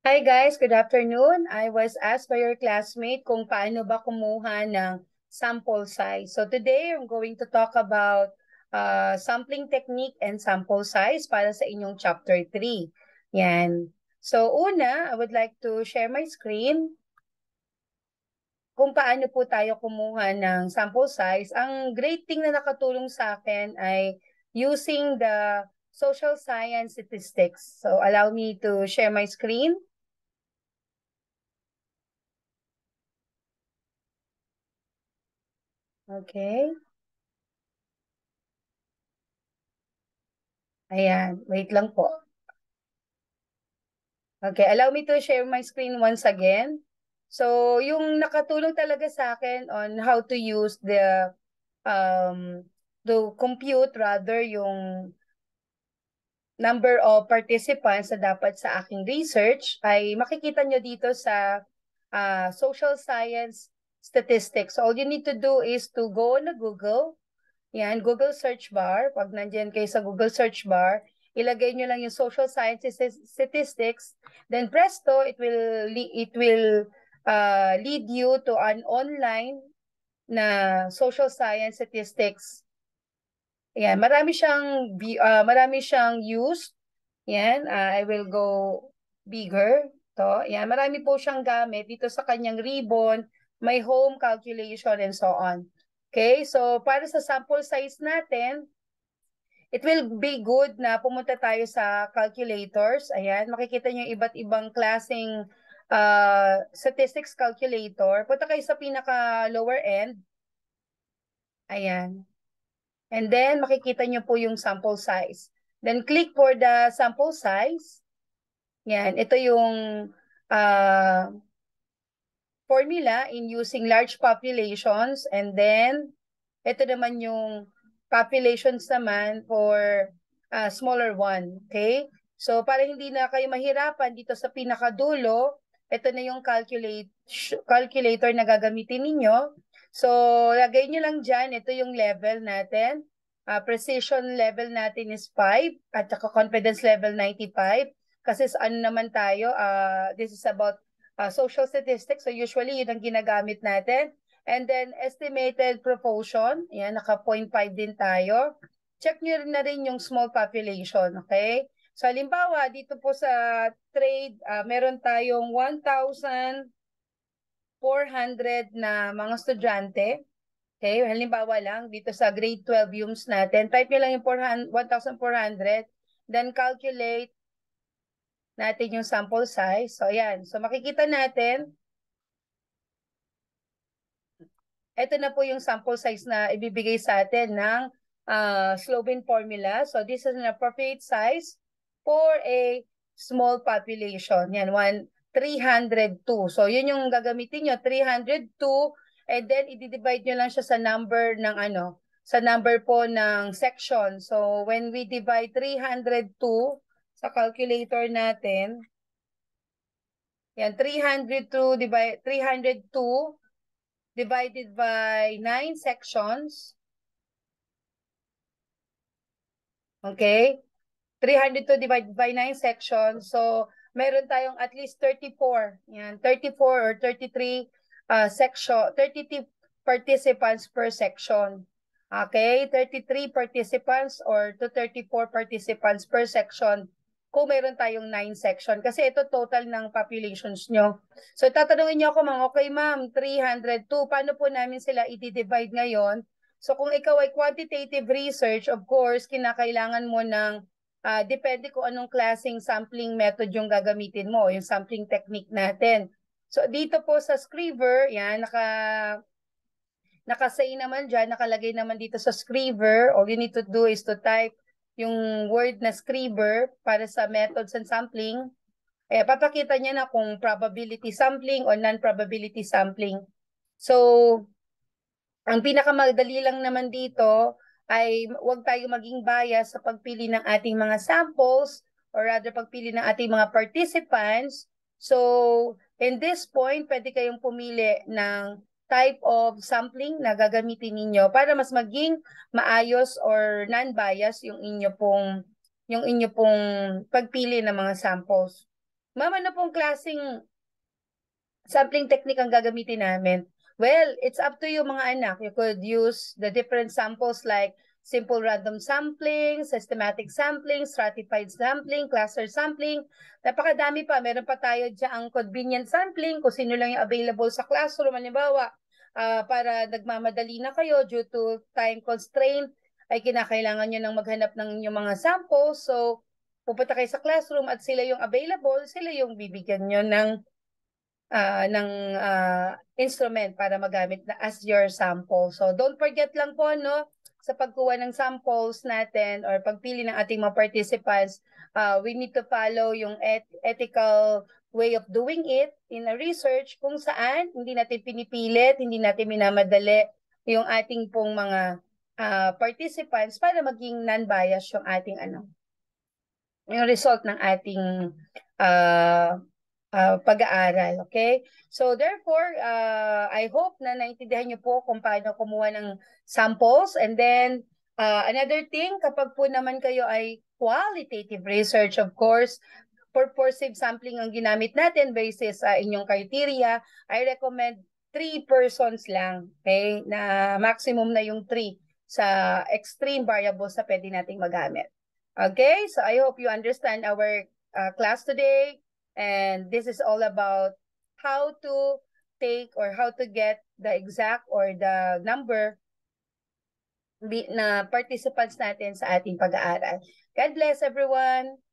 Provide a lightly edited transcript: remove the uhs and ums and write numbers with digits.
Hi guys, good afternoon. I was asked by your classmate kung paano ba kumuha ng sample size. So today I'm going to talk about sampling technique and sample size para sa inyong chapter 3. Yan. So una, I would like to share my screen kung paano po tayo kumuha ng sample size. Ang great thing na nakatulong sa akin ay using the social science statistics. So allow me to share my screen. Okay. Ayan, wait lang po. Okay, allow me to share my screen once again. So, yung nakatulong talaga sa akin on how to use to compute rather yung number of participants na dapat sa aking research ay makikita nyo dito sa social science statistics. So, all you need to do is to go on the Google. Yan, Google search bar. Pag nandiyan kayo sa Google search bar, ilagay nyo lang yung social sciences statistics. Then presto, it will lead you to an online na social science statistics. Yan, marami siyang used. Yan, I will go bigger. To, yan, marami po siyang gamit dito sa kanyang ribbon, may home calculation and so on. Okay, so para sa sample size natin, it will be good na pumunta tayo sa calculators. Ayan, makikita niyo yung iba't ibang klaseng statistics calculator. Punta kayo sa pinaka lower end. Ayan. And then makikita niyo po yung sample size. Then click for the sample size. Yan, ito yung uh, formula in using large populations, and then ito naman yung populations naman for smaller one. Okay? So para hindi na kayo mahirapan dito sa pinakadulo, ito na yung calculator na gagamitin ninyo. So lagay nyo lang dyan, ito yung level natin. Precision level natin is 5 at saka confidence level 95. Kasi sa ano naman tayo, this is about social statistics. So usually yun ang ginagamit natin. And then estimated proportion, yan, naka 0.5 din tayo. Check nyo na rin yung small population, okay? So halimbawa, dito po sa trade, meron tayong 1,400 na mga estudyante. Okay, halimbawa lang, dito sa grade 12 UMS natin, type nyo lang yung 1,400, then calculate natin yung sample size. So, ayan. So, makikita natin, ito na po yung sample size na ibibigay sa atin ng Slobin formula. So, this is an appropriate size for a small population. Yan, 302. So, yun yung gagamitin nyo, 302. And then, i-divide nyo lang siya sa number ng sa number po ng section. So, when we divide 302 sa calculator natin, yan, 302 divided by 9 sections. Okay? 302 divided by 9 sections. So, meron tayong at least 34. Yan, 34 or 33 section, 33 participants per section. Okay? 33 participants or to 34 participants per section kung meron tayong 9 section. Kasi ito total ng populations nyo. So, tatanungin nyo ako, ma'am, okay ma'am, 302. Paano po namin sila i-divide ngayon? So, kung ikaw ay quantitative research, of course, kinakailangan mo ng depende kung anong klaseng sampling method yung gagamitin mo, yung sampling technique natin. So, dito po sa Scriver, yan, nakasay naman dyan, nakalagay naman dito sa Scriver. All you need to do is to type yung word na Scriver para sa methods and sampling. Papakita niya na kung probability sampling o non-probability sampling. So, ang pinakamadali lang naman dito ay huwag tayo maging bias sa pagpili ng ating mga samples or rather pagpili ng ating mga participants. So, in this point, pwede kayong pumili ng type of sampling na gagamitin ninyo para mas maging maayos or non-bias yung inyo pong pagpili ng mga samples. Ma'am, ano pong klaseng sampling technique ang gagamitin namin? Well, it's up to you mga anak. You could use the different samples like simple random sampling, systematic sampling, stratified sampling, cluster sampling. Napakadami pa. Meron pa tayo dyan convenient sampling kung sino lang yung available sa classroom. Halimbawa, para nagmamadali na kayo due to time constraint, ay kinakailangan nyo nang maghanap ng inyong mga samples. So, pupunta kayo sa classroom at sila yung available, sila yung bibigyan nyo ng instrument para magamit na as your sample. So don't forget lang po no sa pagkuha ng samples natin or pagpili ng ating mga participants, we need to follow yung ethical way of doing it in a research kung saan hindi natin pinipilit, hindi natin minamadali yung ating pong mga participants para maging non-bias yung ating yung result ng ating pag-aaral. Okay? So therefore, I hope na naintindihan niyo po kung paano kumuha ng samples. And then, another thing, kapag po naman kayo ay qualitative research, of course, purposive sampling ang ginamit natin basis sa inyong criteria, I recommend 3 persons lang. Okay? Na maximum na yung 3 sa extreme variables na pwede nating magamit. Okay? So I hope you understand our class today. And this is all about how to take or how to get the exact or the number na participants natin sa ating pag-aaral. God bless everyone!